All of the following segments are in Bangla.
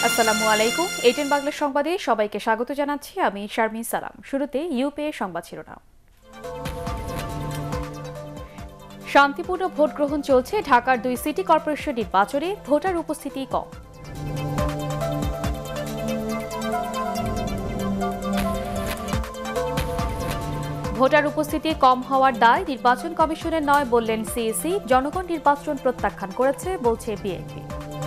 আসসালামু আলাইকুম। এটিএন বাংলা সংবাদে সবাইকে স্বাগত জানাচ্ছি আমি শারমিন সালাম। শুরুতে ইউপে সংবাদ শিরোনাম। শান্তিপূর্ণ ভোট গ্রহণ চলছে ঢাকার 2 সিটি কর্পোরেশন নির্বাচনে, ভোটার উপস্থিতি কম। ভোটার উপস্থিতি কম হওয়ার দায় নির্বাচন কমিশনের নয় বললেন সিইসি। জনগণ নির্বাচন প্রত্যাখ্যান করেছে বলছে বিএনপি।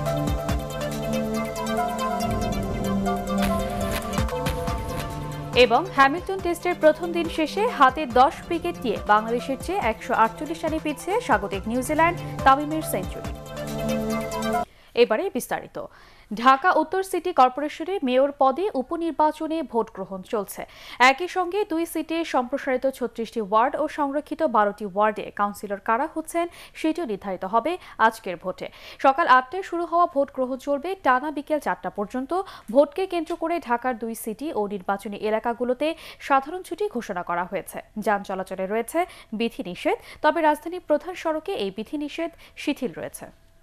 এবং হ্যামিল্টন টেস্টের প্রথম দিন শেষে হাতে 10 উইকেট নিয়ে বাংলাদেশের চেয়ে 148 রানে পিছিয়ে স্বাগতিক নিউজিল্যান্ড, তামিমের সেঞ্চুরি। এবারে বিস্তারিত। ঢাকা উত্তর সিটি কর্পোরেশনে মেয়র পদে উপনির্বাচনে ভোট গ্রহণ চলছে। একই সঙ্গে 2 সিটে সম্প্রসারিত 36টি ওয়ার্ড ও সংরক্ষিত 12টি ওয়ার্ডে কাউন্সিলর কারা হচ্ছেন সেটিও নির্ধারিত হবে আজকের ভোটে। সকাল 8টায় শুরু হওয়া ভোট গ্রহণ চলবে টানা বিকেল 4টা পর্যন্ত। ভোটকে কেন্দ্র করে ঢাকার 2 সিটি ও নির্বাচনী এলাকাগুলোতে সাধারণ ছুটি ঘোষণা করা হয়েছে। যান চলাচলে রয়েছে বিধিনিষেধ, তবে রাজধানীর প্রধান সড়কে এই বিধিনিষেধ শিথিল রয়েছে।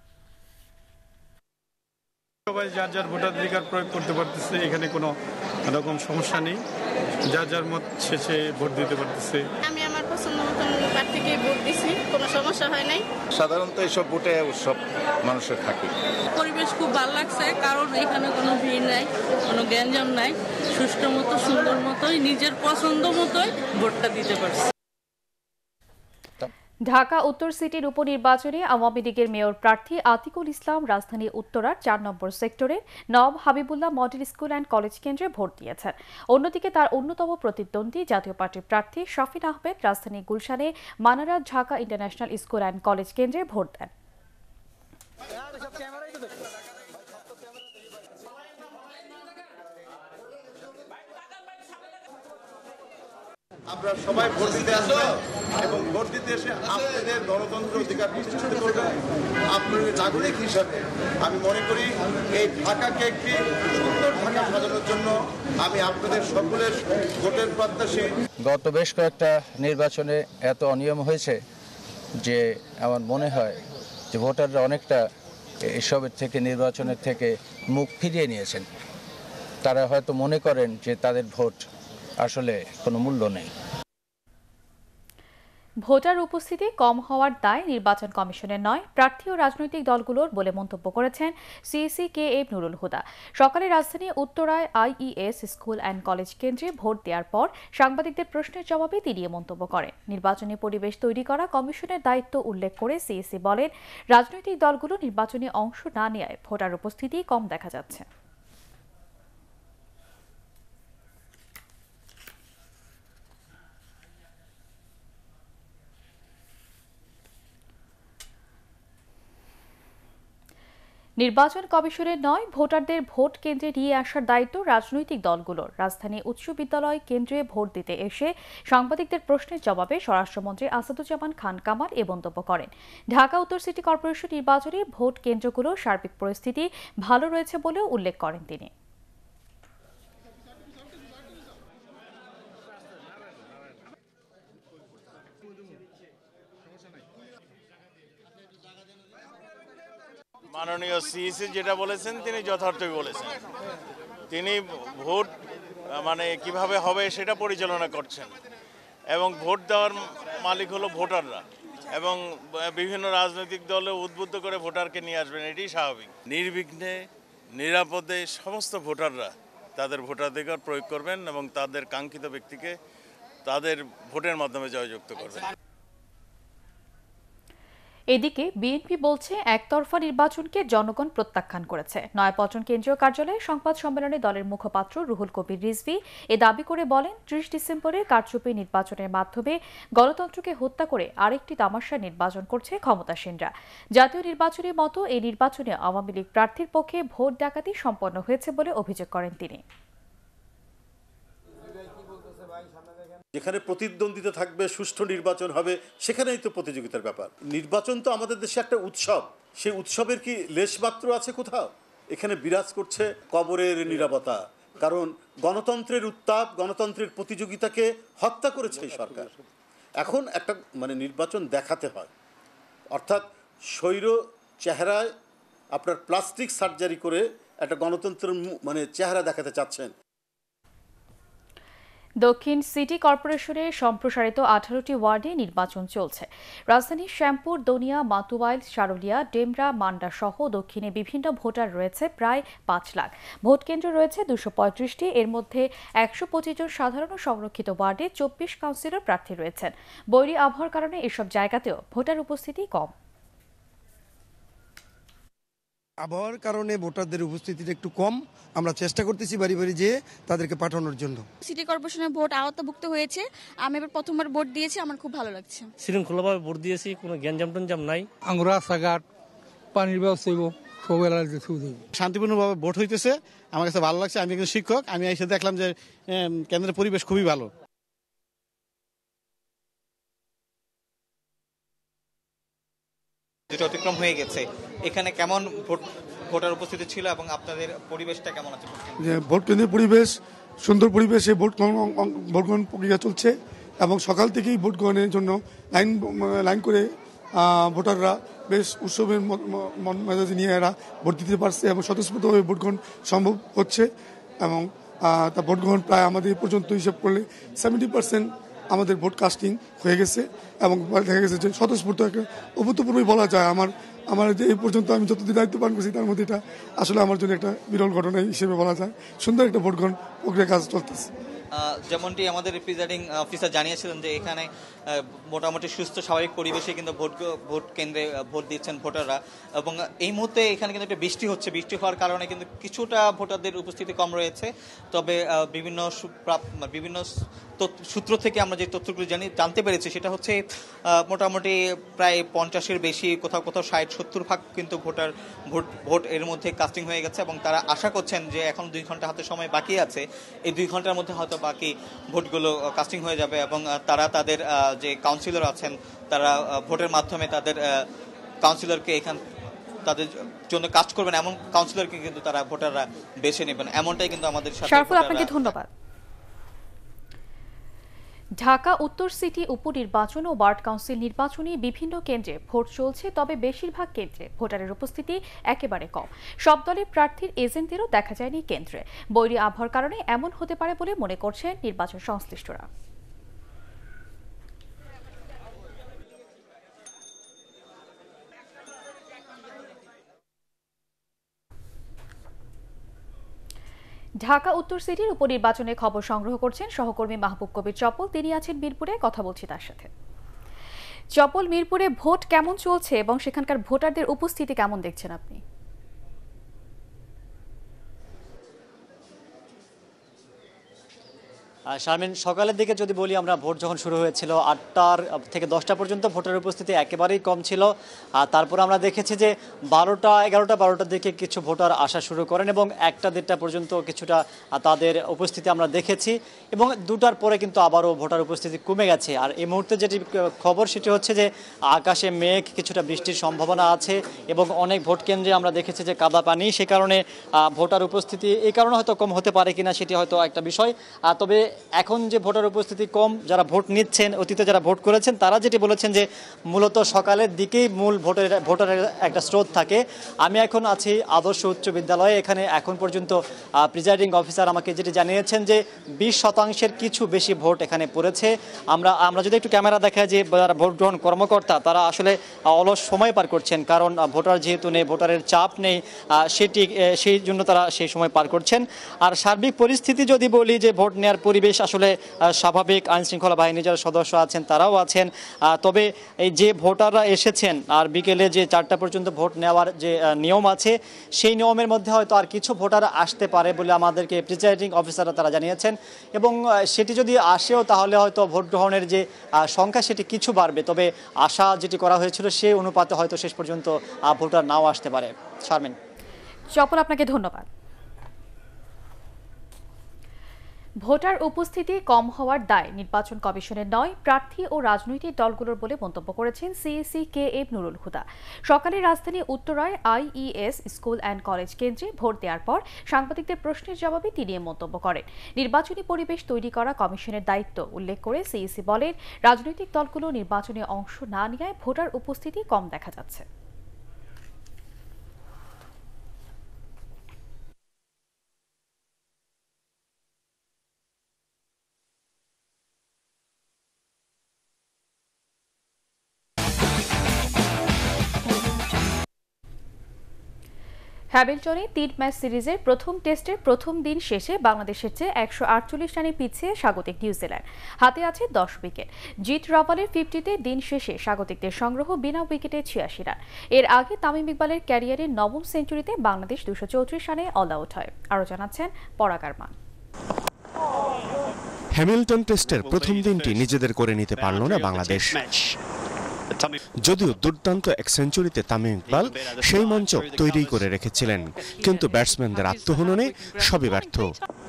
সবাই যার যার ভোটাধিকার প্রয়োগ করতে পারতেছে, এখানে কোনো রকম সমস্যা নেই। যার যার মত শেষে ভোট দিতে পারতেছে। আমি আমার পছন্দ মতন প্রার্থীকে ভোট দিছি, কোনো সমস্যা হয় নাই। সাধারণত এইসব ভোটে উৎসব মানুষের থাকে। পরিবেশ খুব ভালো লাগছে, কারণ এখানে কোনো ভিড় নাই, কোনো গ্যাঞ্জাম নাই, সুষ্ঠু মতো সুন্দর মতোই নিজের পছন্দ মতোই ভোটটা দিতে পারছি। ঢাকা উত্তর সিটির উপনির্বাচনে আওয়ামী লীগের মেয়র প্রার্থী আতিকুল ইসলাম রাজধানী উত্তরার 4 নম্বর সেক্টরে Nabo Habibullah model school and college কেন্দ্রে ভোট দিয়েছেন। অন্যদিকে তার অন্যতম প্রতিদ্বন্দ্বী জাতীয় পার্টির প্রার্থী শফিন আহমেদ রাজধানী গুলশানে Manarat Dhaka international school and college কেন্দ্রে ভোট দেন। আপনারা সবাই ভোট দিতে আসবেন এবং ভোট দিতে এসে আপনাদের গণতন্ত্র অধিকার প্রতিষ্ঠিত করবেন। আপনাদের নাগরিক হিসাবে আমি মনে করি এই ঢাকাকে একটি সুন্দর ঢাকা সাজানোর জন্য আমি আপনাদের সকলের ভোটের প্রত্যাশী। গত বেশ কয়েকটা নির্বাচনে এত অনিয়ম হয়েছে যে আমার মনে হয় যে ভোটাররা অনেকটা এসবের থেকে, নির্বাচনের থেকে মুখ ফিরিয়ে নিয়েছেন। তারা হয়তো মনে করেন যে তাদের ভোট আসলে কোনো মূল্য নেই। ভোটার উপস্থিতি কম হওয়ার দায় নির্বাচন কমিশনের নয়, প্রার্থী ও রাজনৈতিক দলগুলোর বলে মন্তব্য করেছেন CEC K M Nurul Huda. সকালে রাজধানী উত্তরায় আইইএস স্কুল অ্যান্ড কলেজ কেন্দ্রে ভোট দেওয়ার পর সাংবাদিকদের প্রশ্নের জবাবে তিনি মন্তব্য করেন। নির্বাচনী পরিবেশ তৈরি করা কমিশনের দায়িত্ব উল্লেখ করে সিইসি বলেন, রাজনৈতিক দলগুলো নির্বাচনে অংশ না নেওয়ায় ভোটার উপস্থিতি কম দেখা যাচ্ছে। নির্বাচন কমিশনের নয়, ভোটারদের ভোট কেন্দ্রে নিয়ে আসার দায়িত্ব রাজনৈতিক দলগুলোর। রাজধানী উচ্চ বিদ্যালয় কেন্দ্রে ভোট দিতে এসে সাংবাদিকদের প্রশ্নের জবাবে স্বরাষ্ট্রমন্ত্রী আসাদুজ্জামান খান কামাল এ মন্তব্য করেন। ঢাকা উত্তর সিটি কর্পোরেশন নির্বাচনে ভোট কেন্দ্রগুলোর সার্বিক পরিস্থিতি ভালো রয়েছে বলেও উল্লেখ করেন তিনি। মাননীয় সিইসি যেটা বলেছেন তিনি যথার্থই বলেছেন। তিনি ভোট কিভাবে হবে সেটা পরিচালনা করছেন এবং ভোট দেওয়ার মালিক হলো ভোটাররা, এবং বিভিন্ন রাজনৈতিক দলে উদ্বুদ্ধ করে ভোটারকে নিয়ে আসবেন, এটি স্বাভাবিক। নির্বিঘ্নে নিরাপদে সমস্ত ভোটাররা তাদের ভোটাধিকার প্রয়োগ করবেন এবং তাদের কাঙ্ক্ষিত ব্যক্তিকে তাদের ভোটের মাধ্যমে জয়যুক্ত করবেন। এদিকে বিএনপি বলছে একতরফা নির্বাচনকে জনগণ প্রত্যাখ্যান করেছে। নয়াপল্টন কেন্দ্রীয় কার্যালয়ে সংবাদ সম্মেলনে দলের মুখপাত্র রুহুল কবির রিজভী এ দাবি করে বলেন, 30 ডিসেম্বরের কারচুপি নির্বাচনের মাধ্যমে গণতন্ত্রকে হত্যা করে আরেকটি তামাশা নির্বাচন করছে ক্ষমতাসীনরা। জাতীয় নির্বাচনের মতো এই নির্বাচনে আওয়ামী লীগ প্রার্থীর পক্ষে ভোট ডাকাতি সম্পন্ন হয়েছে বলে অভিযোগ করেন তিনি। যেখানে প্রতিদ্বন্দ্বিতা থাকবে, সুষ্ঠু নির্বাচন হবে, সেখানেই তো প্রতিযোগিতার ব্যাপার। নির্বাচন তো আমাদের দেশে একটা উৎসব, সেই উৎসবের কি লেশমাত্র আছে কোথাও? এখানে বিরাজ করছে কবরের নীরবতা, কারণ গণতন্ত্রের উত্তাপ, গণতন্ত্রের প্রতিযোগিতাকে হত্যা করেছে এই সরকার। এখন একটা নির্বাচন দেখাতে হয়, অর্থাৎ স্বৈর চেহারায় আপনার প্লাস্টিক সার্জারি করে একটা গণতন্ত্রের মানে চেহারা দেখাতে চাচ্ছেন। দক্ষিণ সিটি কর্পোরেশনের সম্প্রসারিত 18টি ওয়ার্ডে নির্বাচন চলছে। রাজধানীর শ্যামপুর, দনিয়া, মাতুয়াইল, সারুলিয়া, ডেমরা, মান্ডা সহ দক্ষিণে বিভিন্ন ভোটার রয়েছে প্রায় 5 লাখ। ভোটকেন্দ্র রয়েছে 235টি। এর মধ্যে 125 জন সাধারণ ও সংরক্ষিত ওয়ার্ডে 24 কাউন্সিলর প্রার্থী রয়েছেন। বৈরী আবহাওয়ার কারণে এসব জায়গাতেও ভোটার উপস্থিতি কম। আবহাওয়ার কারণে ভোটারদের উপস্থিতিটা একটু কম। আমরা চেষ্টা করতেছি বাড়ি বাড়ি যেয়ে তাদেরকে পাঠানোর জন্য। সিটি কর্পোরেশনের ভোট আওতাভুক্ত হয়েছে। আমি এবার প্রথমবার ভোট দিয়েছি, আমার খুব ভালো লাগছে। শৃঙ্খলাভাবে ভোট দিয়েছি, কোনো গ্যাঞ্জাম ট্যাঞ্জাম নাই। আঙ্গুর রাস্তাঘাট, পানির ব্যবস্থা হইব, সব এলাকায় শান্তিপূর্ণভাবে ভোট হইতেছে। আমার কাছে ভালো লাগছে। আমি একজন শিক্ষক, আমি এসে দেখলাম যে কেন্দ্রের পরিবেশ খুবই ভালো। যেটা অতিক্রম হয়ে গেছে, এখানে কেমন ভোটার উপস্থিতি ছিল এবং আপনাদের পরিবেশটা কেমন আছে? ভোট কেন্দ্রের পরিবেশ সুন্দর পরিবেশে ভোট গ্রহণ প্রক্রিয়া চলছে এবং সকাল থেকেই ভোট গ্রহণের জন্য লাইন করে ভোটাররা বেশ উৎসবের মেজাজ নিয়ে এরা ভোট দিতে পারছে এবং স্বতঃস্ফূর্তভাবে ভোট গ্রহণ সম্ভব হচ্ছে। এবং তা ভোট গ্রহণ প্রায় আমাদের পর্যন্ত হিসাব করলে 70% আমাদের ভোট কাস্টিং হয়ে গেছে এবং দেখা গেছে যে স্বতঃস্ফূর্ত একটা অভূতপূর্বই বলা যায়। আমার যে এই পর্যন্ত আমি যতদিন দায়িত্ব পালন করছি তার মধ্যে এটা আসলে আমার জন্য একটা বিরল ঘটনা হিসেবে বলা যায়। সুন্দর একটা ভোট গ্রহণ প্রক্রিয়া কাজ চলতেছে। যেমনটি আমাদের প্রিজাইডিং অফিসার জানিয়েছিলেন যে এখানে মোটামুটি সুস্থ স্বাভাবিক পরিবেশে কিন্তু ভোট কেন্দ্রে ভোট দিচ্ছেন ভোটাররা। এবং এই মুহূর্তে এখানে কিন্তু একটা বৃষ্টি হচ্ছে। বৃষ্টি হওয়ার কারণে কিন্তু কিছুটা ভোটারদের উপস্থিতি কম রয়েছে। তবে বিভিন্ন সূত্র থেকে আমরা যে তথ্যগুলো জানতে পেরেছি সেটা হচ্ছে মোটামুটি প্রায় 50-এর বেশি, কোথাও কোথাও 60-70% কিন্তু ভোট এর মধ্যে কাস্টিং হয়ে গেছে। এবং তারা আশা করছেন যে এখন 2 ঘন্টা হাতে সময় বাকি আছে, এই 2 ঘন্টার মধ্যে হয়তো বাকি ভোটগুলো কাস্টিং হয়ে যাবে এবং তারা তাদের যে কাউন্সিলর আছেন তারা ভোটের মাধ্যমে তাদের কাউন্সিলরকে তাদের জন্য কাজ করবেন এমন কাউন্সিলরকে কিন্তু তারা ভোটাররা বেছে নেবেন। এমনটাই কিন্তু আমাদের সাথে। আপনাকে ধন্যবাদ। ঢাকা উত্তর সিটি উপনির্বাচন ও ওয়ার্ড কাউন্সিল নির্বাচনী বিভিন্ন কেন্দ্রে ভোট চলছে, তবে বেশিরভাগ কেন্দ্রে ভোটারের উপস্থিতি একেবারে কম। সব দলের প্রার্থীর এজেন্টদেরও দেখা যায়নি কেন্দ্রে। বৈরী আবহাওয়ার কারণে এমন হতে পারে বলে মনে করছেন নির্বাচন সংশ্লিষ্টরা। ঢাকা উত্তর সিটির উপনির্বাচনের খবর সংগ্রহ করছেন সহকর্মী মাহবুব কবির চপল। তিনি আছেন মিরপুরে, কথা বলছি তার সাথে। চপল, মিরপুরে ভোট কেমন চলছে এবং সেখানকার ভোটারদের উপস্থিতি কেমন দেখছেন আপনি? শারমিন, সকালের দিকে যদি বলি আমরা, ভোট যখন শুরু হয়েছিল 8টা থেকে 10টা পর্যন্ত ভোটার উপস্থিতি একেবারেই কম ছিল। আর তারপর আমরা দেখেছি যে 12টার দিকে কিছু ভোটার আসা শুরু করেন এবং 1টা-1:30টা পর্যন্ত কিছুটা তাদের উপস্থিতি আমরা দেখেছি এবং 2টার পরে কিন্তু আবারও ভোটার উপস্থিতি কমে গেছে। আর এই মুহূর্তে যেটি খবর সেটি হচ্ছে যে আকাশে মেঘ, কিছুটা বৃষ্টির সম্ভাবনা আছে এবং অনেক ভোট কেন্দ্রে আমরা দেখেছি যে কাদা পানি। সে কারণে ভোটার উপস্থিতি এই কারণে হয়তো কম হতে পারে কিনা সেটি হয়তো একটা বিষয়। তবে এখন যে ভোটার উপস্থিতি কম, যারা ভোট নিচ্ছেন, অতীতে যারা ভোট করেছেন তারা যেটি বলেছেন যে মূলত সকালের দিকেই মূল ভোটারের একটা স্রোত থাকে। আমি এখন আছি আদর্শ উচ্চ বিদ্যালয়ে। এখানে এখন পর্যন্ত প্রিজাইডিং অফিসার আমাকে যেটি জানিয়েছেন যে 20% কিছু বেশি ভোট এখানে পড়েছে। আমরা যদি একটু ক্যামেরা দেখাই যে যারা ভোট গ্রহণ কর্মকর্তা তারা আসলে অলস সময় পার করছেন, কারণ ভোটার যেহেতু নেই, ভোটারের চাপ নেই, সেই জন্য তারা সেই সময় পার করছেন। আর সার্বিক পরিস্থিতি যদি বলি যে ভোট নেওয়ার পরিবেশ আসলে স্বাভাবিক। আইনশৃঙ্খলা বাহিনীর যারা সদস্য আছেন তারাও আছেন। তবে এই যে ভোটাররা এসেছেন আর বিকেলে যে 4টা পর্যন্ত ভোট নেওয়ার যে নিয়ম আছে সেই নিয়মের মধ্যে হয়তো আর কিছু ভোটার আসতে পারে বলে আমাদেরকে প্রিজাইডিং অফিসাররা তারা জানিয়েছেন। এবং সেটি যদি আসেও তাহলে হয়তো ভোট গ্রহণের যে সংখ্যা সেটি কিছু বাড়বে। তবে আশা যেটি করা হয়েছিল সেই অনুপাতে হয়তো শেষ পর্যন্ত ভোটার নাও আসতে পারে। শারমিন। চপল, আপনাকে ধন্যবাদ। ভোটার উপস্থিতি কম হওয়ার দায় নির্বাচন কমিশনের নয়, প্রার্থী ও রাজনৈতিক দলগুলোর বলে মন্তব্য করেছেন সিইসি KM নুরুল হুদা। সকালে রাজধানী উত্তরায় IES স্কুল অ্যান্ড কলেজ কেন্দ্রে ভোট দেওয়ার পর সাংবাদিকদের প্রশ্নের জবাবে তিনি এ মন্তব্য করেন। নির্বাচনী পরিবেশ তৈরি করা কমিশনের দায়িত্ব উল্লেখ করে সিইসি বলেন, রাজনৈতিক দলগুলো নির্বাচনে অংশ না নেওয়ায় ভোটার উপস্থিতি কম দেখা যাচ্ছে। হ্যামিল্টনে ৩ ম্যাচ সিরিজের প্রথম টেস্টের প্রথম দিন শেষে বাংলাদেশের চেয়ে ১৪৮ রানে পিছিয়ে স্বাগতিক নিউজিল্যান্ড। হাতে আছে ১০ উইকেট। জিত রাভালের 50-তে দিন শেষে স্বাগতিকদের সংগ্রহ বিনা উইকেটে ৮৬ রান। এর আগে তামিম ইকবালের ক্যারিয়ারের নবম সেঞ্চুরিতে বাংলাদেশ ২৩৪ রানে অল আউট হয়। আরও জানাচ্ছেন পরাগ আরমান। হ্যামিল্টন টেস্টের প্রথম দিনটি নিজেদের করে নিতে পারল না বাংলাদেশ। যদিও দুর্দান্ত এক সেঞ্চুরিতে তামিম ইকবাল সেই মঞ্চ তৈরি করে রেখেছিলেন, কিন্তু ব্যাটসম্যানদের আত্মহননে সবই ব্যর্থ।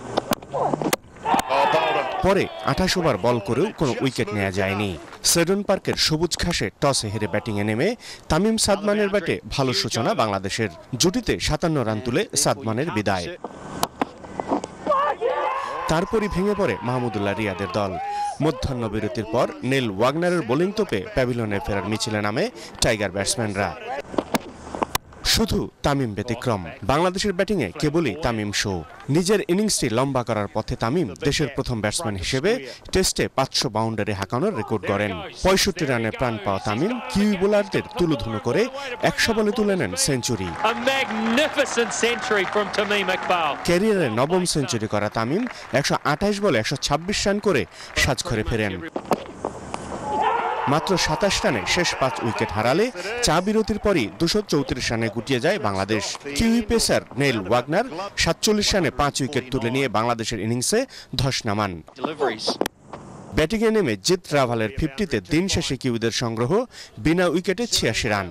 পরে ২৮ ওভার বল করেও কোনো উইকেট নেওয়া যায়নি। সেডন পার্কের সবুজ ঘাসে টসে হেরে ব্যাটিংয়ে নেমে তামিম সাদমানের ব্যাটে ভালো সূচনা বাংলাদেশের। জুটিতে ৫৭ রান তুলে সাদমানের বিদায়। তারপরই ভেঙে পড়ে মাহমুদুল্লাহ রিয়াদের দল। মধ্যাহ্ন বিরতির পর নেল ওয়াগনারের বোলিং তোপে প্যাভিলিয়নে ফেরার মিছিলে নামে টাইগার ব্যাটসম্যানরা। শুধু তামিম ব্যতিক্রম। বাংলাদেশের ব্যাটিংয়ে কেবলই তামিম শো। নিজের ইনিংসটি লম্বা করার পথে তামিম দেশের প্রথম ব্যাটসম্যান হিসেবে টেস্টে ৫০০ বাউন্ডারি হাঁকানোর রেকর্ড গড়েন। ৬৫ রানে প্রাণ পাওয়া তামিম কিউই বোলারদের তুলোধুনো করে ১০০ বলে তুলে নেন সেঞ্চুরি। ক্যারিয়ারে নবম সেঞ্চুরি করা তামিম ১২৮ বলে ১২৬ রান করে সাজঘরে ফেরেন। মাত্র ২৭ রানে শেষ ৫ উইকেট হারালে চা বিরতির পরই ২৩৪ রানে গুটিয়ে যায় Bangladesh. Kiwi pacer Neil Wagner ৪৭ রানে ৫ উইকেট তুলে নিয়ে বাংলাদেশের ইনিংসে ধস নামান। ব্যাটিংয়ে নেমে জিত রাভালের 50-তে দিন শেষে কিউইদের সংগ্রহ বিনা উইকেটে ৮৬ রান।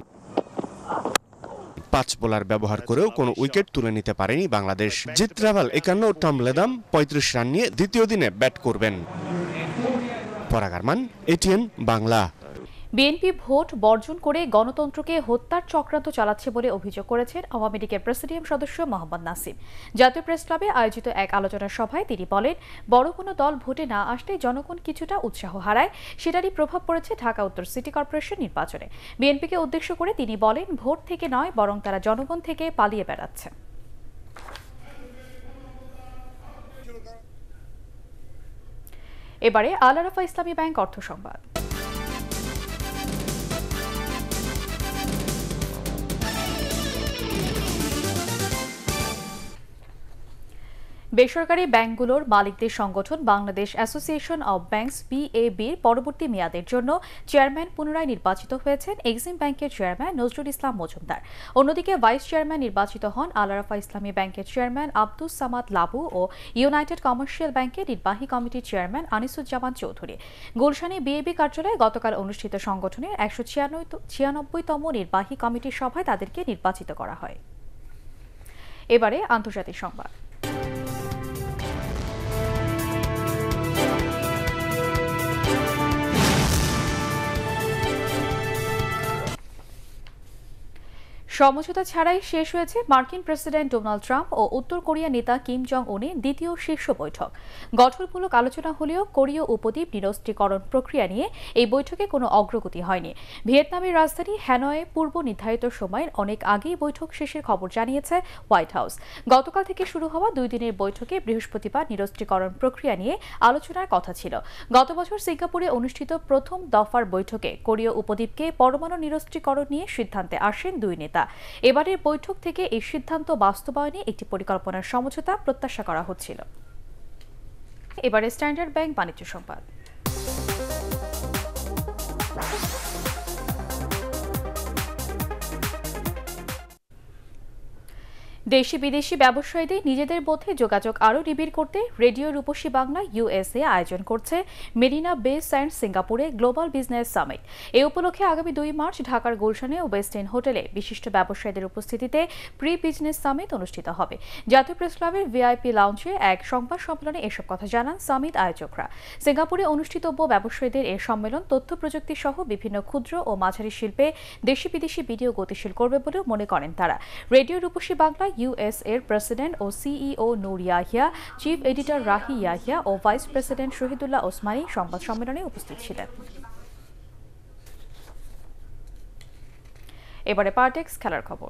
৫ বোলার ব্যবহার করেও কোনো উইকেট তুলে নিতে পারেনি বাংলাদেশ। জিত রাভাল ৫১ ও টম লেদাম ৩৫ রান নিয়ে দ্বিতীয় দিনে ব্যাট করবেন। Parag Arman, ATN Bangla. BNP vote বর্জন করে গণতন্ত্রকে হত্যার চক্রান্ত চালাচ্ছে বলে অভিযোগ করেছেন আওয়ামী লীগের প্রেসিডিয়াম সদস্য মোহাম্মদ নাসিম। জাতীয় প্রেস ক্লাবে আয়োজিত এক আলোচনা সভায় তিনি বলেন, বড় কোনো দল ভোটে না আসলে জনগণ কিছুটা উৎসাহ হারায়, সেটারই প্রভাব পড়েছে ঢাকা উত্তর সিটি কর্পোরেশন নির্বাচনে। বিএনপিকে উদ্দেশ্য করে তিনি বলেন, ভোট থেকে নয় বরং তারা জনগণ থেকে পালিয়ে বেড়াচ্ছে। এবারে আল আরাফা ইসলামী ব্যাংক অর্থ সংবাদ। বেসরকারি ব্যাংকগুলোর মালিকদের সংগঠন বাংলাদেশ অ্যাসোসিয়েশন অব ব্যাংকস BABর পরবর্তী মেয়াদের জন্য চেয়ারম্যান পুনরায় নির্বাচিত হয়েছেন এক্সিম ব্যাংকের চেয়ারম্যান নজরুল ইসলাম মজুমদার। অন্যদিকে ভাইস চেয়ারম্যান নির্বাচিত হন আল আরাফা ইসলামী ব্যাংকের চেয়ারম্যান আব্দুস সামাদ লাবু ও ইউনাইটেড কমার্শিয়াল ব্যাংকের নির্বাহী কমিটির চেয়ারম্যান আনিসুজ্জামান চৌধুরী। গুলশানে BAB কার্যালয়ে গতকাল অনুষ্ঠিত সংগঠনের ১৯৬তম নির্বাহী কমিটির সভায় তাদেরকে নির্বাচিত করা হয়। এবারে আন্তর্জাতিক সংবাদ। সমঝোতা ছাড়াই শেষ হয়েছে মার্কিন প্রেসিডেন্ট ডোনাল্ড ট্রাম্প ও উত্তর কোরিয়া নেতা কিম জং উনের দ্বিতীয় শীর্ষ বৈঠক। গঠনমূলক আলোচনা হলেও কোরীয় উপদ্বীপ নিরস্ত্রীকরণ প্রক্রিয়া নিয়ে এই বৈঠকে কোনো অগ্রগতি হয়নি। ভিয়েতনামের রাজধানী হ্যানয়ে পূর্ব নির্ধারিত সময়ের অনেক আগেই বৈঠক শেষের খবর জানিয়েছে হোয়াইট হাউস। গতকাল থেকে শুরু হওয়া 2 দিনের বৈঠকে বৃহস্পতিবার নিরস্ত্রীকরণ প্রক্রিয়া নিয়ে আলোচনার কথা ছিল। গত বছর সিঙ্গাপুরে অনুষ্ঠিত প্রথম দফার বৈঠকে কোরীয় উপদ্বীপকে পরমাণু নিরস্ত্রীকরণ নিয়ে সিদ্ধান্তে আসেন 2 নেতা। এবারের বৈঠক থেকে এই সিদ্ধান্ত বাস্তবায়নে একটি পরিকল্পনার সমঝোতা প্রত্যাশা করা হচ্ছিল। এবারে স্ট্যান্ডার্ড ব্যাংক বাণিজ্য সংবাদ। দেশি বিদেশি ব্যবসায়ীদের নিজেদের মধ্যে যোগাযোগ আরও নিবিড় করতে রেডিও রূপসী বাংলা USA আয়োজন করছে মেরিনা বে স্যান্ড সিঙ্গাপুরে গ্লোবাল বিজনেস সামিট। এই উপলক্ষে আগামী 2 মার্চ ঢাকার গুলশানে ওয়েস্ট এন্ড হোটেলে বিশিষ্ট ব্যবসায়ীদের উপস্থিতিতে প্রি বিজনেস সামিট অনুষ্ঠিত হবে। জাতীয় প্রেস ক্লাবের VIP লাউঞ্জে এক সংবাদ সম্মেলনে এসব কথা জানান সামিট আয়োজকরা। সিঙ্গাপুরে অনুষ্ঠিতব্য ব্যবসায়ীদের এই সম্মেলন তথ্য প্রযুক্তি সহ বিভিন্ন ক্ষুদ্র ও মাঝারি শিল্পে দেশি বিদেশি বিনিয়োগ গতিশীল করবে বলেও মনে করেন তারা। রেডিও রূপসী বাংলা US এর প্রেসিডেন্ট ও CEO Nur Yahya, chief editor Rahi Yahya ও ভাইস প্রেসিডেন্ট শহীদুল্লাহ ওসমানী সংবাদ সম্মেলনে উপস্থিত ছিলেন। এবারে পার্টেক্স খেলার খবর।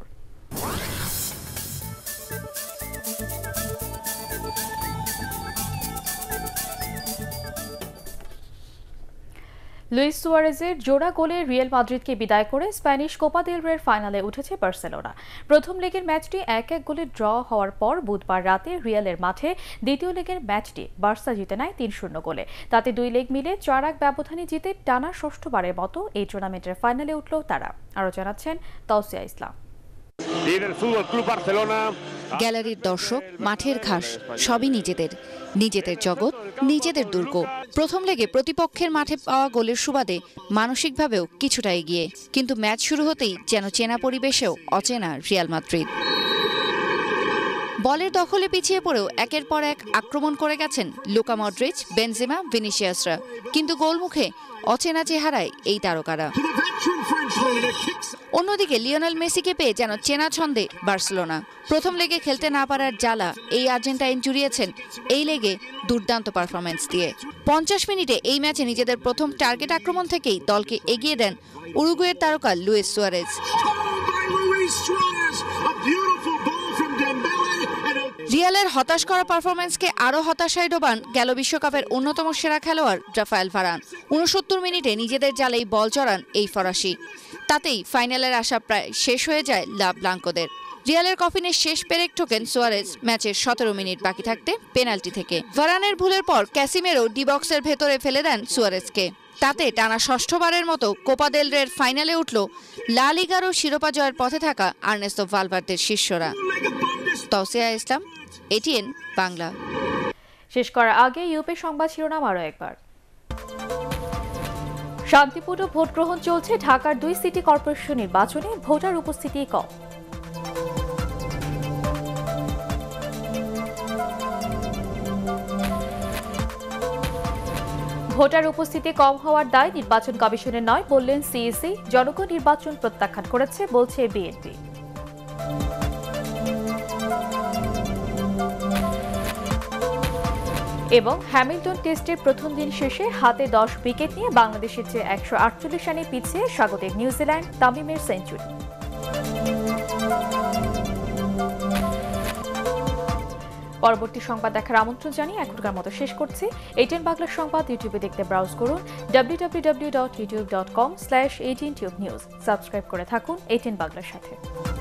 লুইস সুয়ারেজের জোড়া গোলে রিয়াল মাদ্রিদকে বিদায় করে স্প্যানিশ কোপা দেল রের ফাইনালে উঠেছে বার্সেলোনা। প্রথম লেগের ম্যাচটি 1-1 গোলে ড্র হওয়ার পর বুধবার রাতে রিয়ালের মাঠে দ্বিতীয় লেগের ম্যাচটি বার্সা জিতে নেয় 3-0 গোলে। তাতে 2 লেগ মিলে 4-1 ব্যবধানে জিতে টানা ষষ্ঠবারের মতো এই টুর্নামেন্টের ফাইনালে উঠল তারা। আরও জানাচ্ছেন তাওসিয়া ইসলাম। গ্যালারির দর্শক, মাঠের ঘাস সবই নিজেদের জগৎ, নিজেদের দুর্গ। প্রথম লেগে প্রতিপক্ষের মাঠে পাওয়া গোলের সুবাদে মানসিকভাবেও কিছুটা এগিয়ে, কিন্তু ম্যাচ শুরু হতেই যেন চেনা পরিবেশেও অচেনা রিয়াল মাদ্রিদ। বলের দখলে পিছিয়ে পড়েও একের পর এক আক্রমণ করে গেছেন লুকা মডরিচ, বেনজেমা, ভিনিসিয়াসরা, কিন্তু গোলমুখে অচেনা চেহারায় এই তারকারা। অন্যদিকে লিওনেল মেসিকে পেয়ে যেন চেনা ছন্দে বার্সেলোনা। প্রথম লেগে খেলতে না পারার জ্বালা এই আর্জেন্টাইন জুড়িয়েছেন এই লেগে দুর্দান্ত পারফরম্যান্স দিয়ে। 50 মিনিটে এই ম্যাচে নিজেদের প্রথম টার্গেট আক্রমণ থেকেই দলকে এগিয়ে দেন উরুগুয়ের তারকা লুইস সুয়ারেজ। রিয়ালের হতাশ করা পারফরম্যান্সকে আরও হতাশায় ডোবান গেল বিশ্বকাপের অন্যতম সেরা খেলোয়াড় রাফায়েল ভারান। 69 মিনিটে নিজেদের জালেই বল চড়ান এই ফরাসি। তাতেই ফাইনালের আশা প্রায় শেষ হয়ে যায় লা ব্লাঙ্কোদের। রিয়ালের কফিনের শেষ পেরেক ঠোকেন সুয়ারেজ ম্যাচের 17 মিনিট বাকি থাকতে পেনাল্টি থেকে। ভারানের ভুলের পর ক্যাসিমেরো ডি বক্সের ভেতরে ফেলে দেন সুয়ারেজকে। তাতে টানা ষষ্ঠবারের মতো কোপা দেল রের ফাইনালে উঠল লা লিগারও শিরোপা জয়ের পথে থাকা আর্নেস্তো ভালভার্দের শিষ্যরা। তাওসিয়া ইসলাম, এটিএন বাংলা। শেষ করার আগে ইউপি সংবাদ শিরোনাম আরও একবার। শান্তিপূর্ণ ভোট গ্রহণ চলছে ঢাকার 2 সিটি কর্পোরেশন নির্বাচনে, ভোটার উপস্থিতি কম। ভোটার উপস্থিতি কম হওয়ার দায় নির্বাচন কমিশনের নয় বললেন সিইসি। জনগণ নির্বাচন প্রত্যাখ্যান করেছে বলছে বিএনপি। এবং হ্যামিল্টন টেস্টের প্রথম দিন শেষে হাতে 10 উইকেট নিয়ে বাংলাদেশের চেয়ে 148 রানে পিছিয়ে স্বাগতিক নিউজিল্যান্ড, তামিমের সেঞ্চুরি। পরবর্তী সংবাদ দেখার আমন্ত্রণ জানিয়ে এখনকার মতো শেষ করছি। এটিএন বাংলা সংবাদ ইউটিউবে দেখতে ব্রাউজ করুন www.youtube.com/18tubenews। সাবস্ক্রাইব করে থাকুন এটিএন বাংলার সাথে।